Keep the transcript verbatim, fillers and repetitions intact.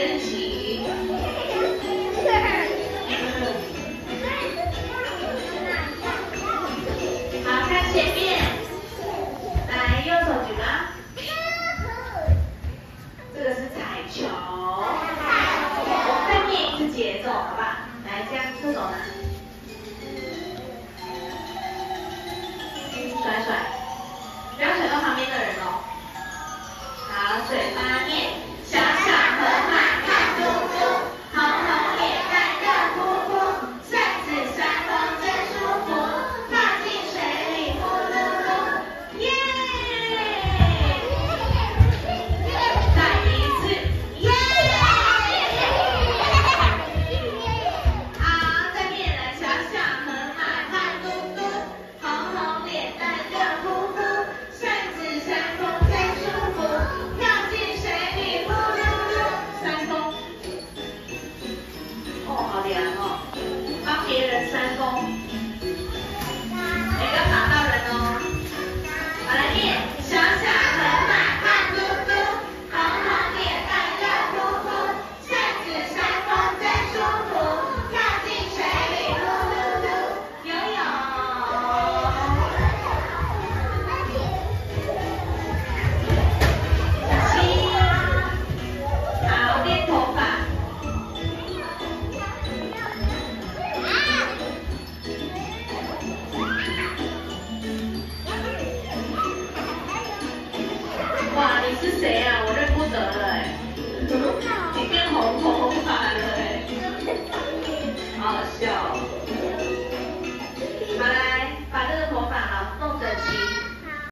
人骑。好，看前面，来右手举高。这个是彩球。我再念一次节奏，好不好？来，这样这种呢，甩甩，不要甩到旁边的人哦。好，嘴巴念，小小河马看嘟嘟，红红脸蛋热乎乎，顺子扇风真舒服，跳进水里呼噜噜，耶！再一次，耶！好，再念来，小小河马看嘟嘟，红红脸蛋热乎乎，顺子扇风真舒服，跳进水里呼噜噜，扇风。哦，好凉哦，帮别人扇风，你不要打到人哦。好，来念，小小河马看嘟嘟，红红脸蛋热乎乎，顺子扇风真舒服，跳进水里呼噜噜，游泳。小心，好，变头发。哇，你是谁啊？我认不得了哎。